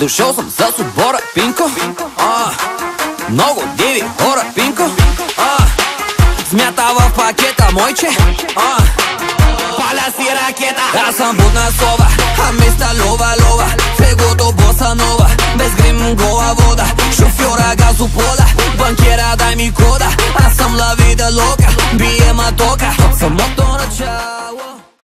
Дошъл съм с отбора, Пинко. Много диви хора, Пинко. Смята в пакета, мойче. Паля си ракета. Аз съм будна сова, а миста лова. В егото боса нова, без грим гола вода. Шофьора газоплода.